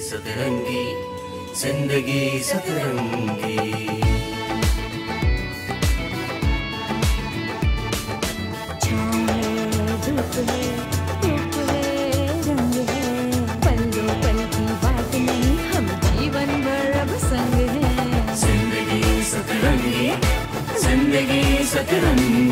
सतरंगी, जिंदगी सतरंगी। छाँव है, धूप है, रूप है, रंग है, पलों पल की बात नहीं, हम जीवन भर अब संग हैं। जिंदगी सतरंगी, जिंदगी सतरंगी।